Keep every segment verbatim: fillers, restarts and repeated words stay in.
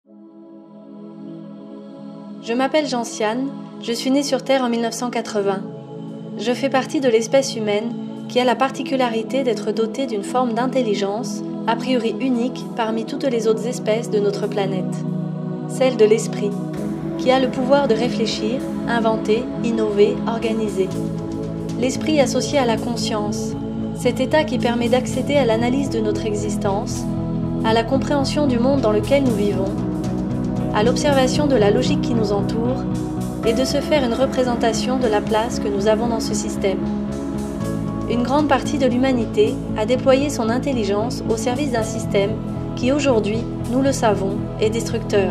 Je m'appelle Gentiane, je suis née sur Terre en mille neuf cent quatre-vingts. Je fais partie de l'espèce humaine qui a la particularité d'être dotée d'une forme d'intelligence, a priori unique parmi toutes les autres espèces de notre planète. Celle de l'esprit, qui a le pouvoir de réfléchir, inventer, innover, organiser. L'esprit associé à la conscience, cet état qui permet d'accéder à l'analyse de notre existence, à la compréhension du monde dans lequel nous vivons, à l'observation de la logique qui nous entoure et de se faire une représentation de la place que nous avons dans ce système. Une grande partie de l'humanité a déployé son intelligence au service d'un système qui aujourd'hui, nous le savons, est destructeur.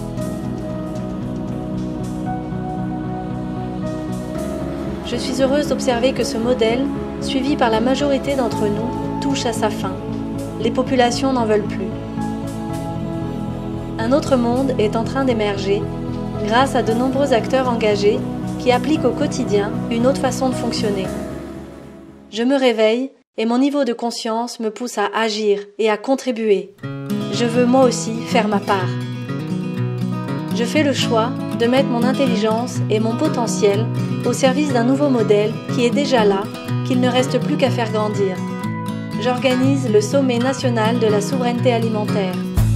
Je suis heureuse d'observer que ce modèle, suivi par la majorité d'entre nous, touche à sa fin. Les populations n'en veulent plus. Un autre monde est en train d'émerger grâce à de nombreux acteurs engagés qui appliquent au quotidien une autre façon de fonctionner. Je me réveille et mon niveau de conscience me pousse à agir et à contribuer. Je veux moi aussi faire ma part. Je fais le choix de mettre mon intelligence et mon potentiel au service d'un nouveau modèle qui est déjà là, qu'il ne reste plus qu'à faire grandir. J'organise le sommet national de la souveraineté alimentaire.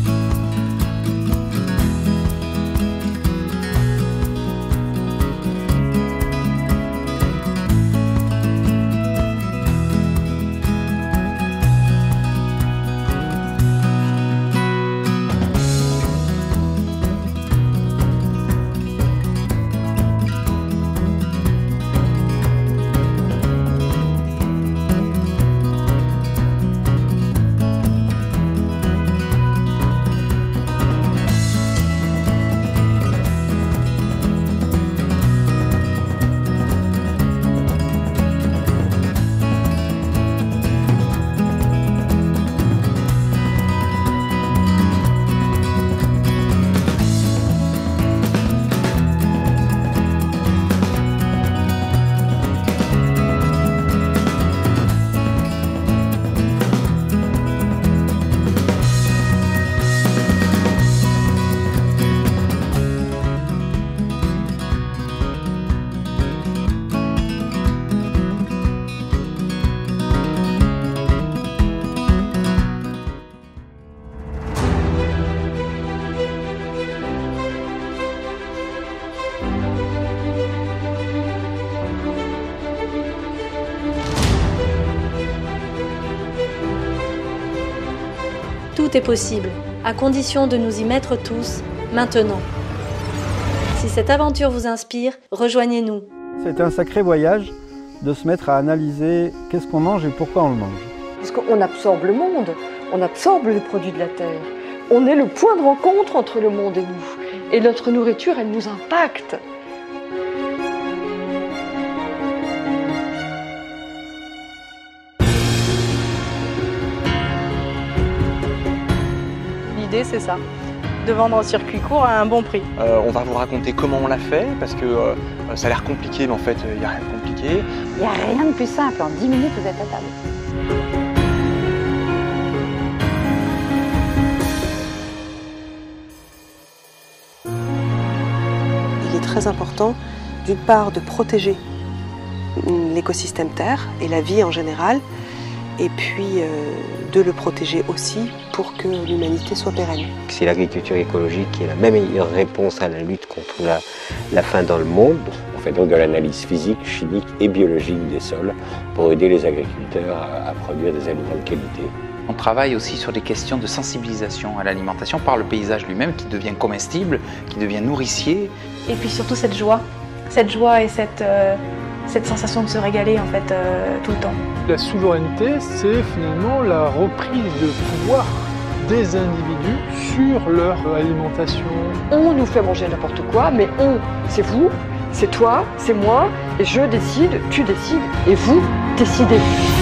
Tout est possible, à condition de nous y mettre tous, maintenant. Si cette aventure vous inspire, rejoignez-nous. C'est un sacré voyage de se mettre à analyser qu'est-ce qu'on mange et pourquoi on le mange. Parce qu'on absorbe le monde, on absorbe les produits de la terre. On est le point de rencontre entre le monde et nous. Et notre nourriture, elle nous impacte. L'idée, c'est ça, de vendre en circuit court à un bon prix. Euh, on va vous raconter comment on l'a fait, parce que euh, ça a l'air compliqué, mais en fait, il n'y a rien de compliqué. Il n'y a rien de plus simple, en dix minutes, vous êtes à table. Il est très important, d'une part, de protéger l'écosystème Terre et la vie en général, et puis euh, de le protéger aussi pour que l'humanité soit pérenne. C'est l'agriculture écologique qui est la meilleure réponse à la lutte contre la, la faim dans le monde. On fait donc de l'analyse physique, chimique et biologique des sols pour aider les agriculteurs à, à produire des aliments de qualité. On travaille aussi sur des questions de sensibilisation à l'alimentation par le paysage lui-même qui devient comestible, qui devient nourricier. Et puis surtout cette joie, cette joie et cette, euh, cette sensation de se régaler en fait euh, tout le temps. La souveraineté, c'est finalement la reprise de pouvoir des individus sur leur alimentation. On nous fait manger n'importe quoi, mais on, c'est vous, c'est toi, c'est moi, et je décide, tu décides, et vous décidez.